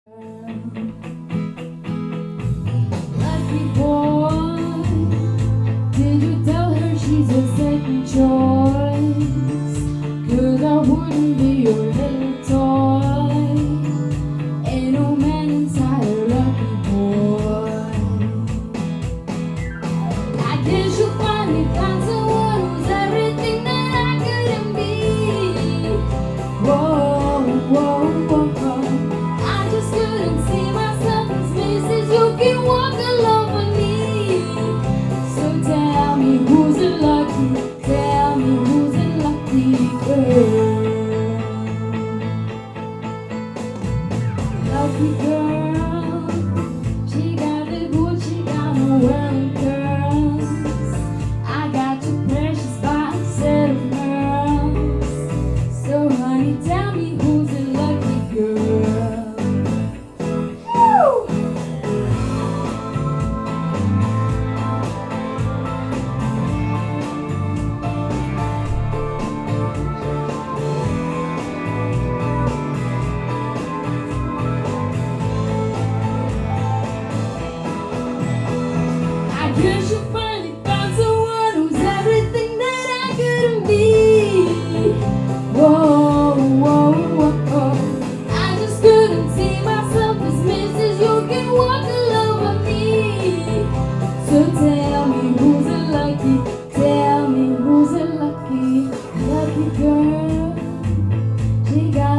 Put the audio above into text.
Lucky boy, did you tell her she's a second choice? 'Cause I wouldn't be your little toy. Ain't no man inside a lucky boy. I guess you'll finally find someone who's everything that I couldn't be. Whoa, whoa, whoa, whoa. I just couldn't see myself as Mrs. You can walk alone with me. So tell me who's the lucky, tell me who's the lucky girl. Lucky girl, she got the good, she got no wearing curls. I got your precious box set of pearls. So honey, tell me who's the lucky girl. Woo! I guess you finally found someone who's everything that I couldn't be. Whoa, whoa, whoa, whoa. I just couldn't see myself as Mrs. You can walk alone with me. So tell me who's the lucky, tell me who's the lucky, lucky girl. She got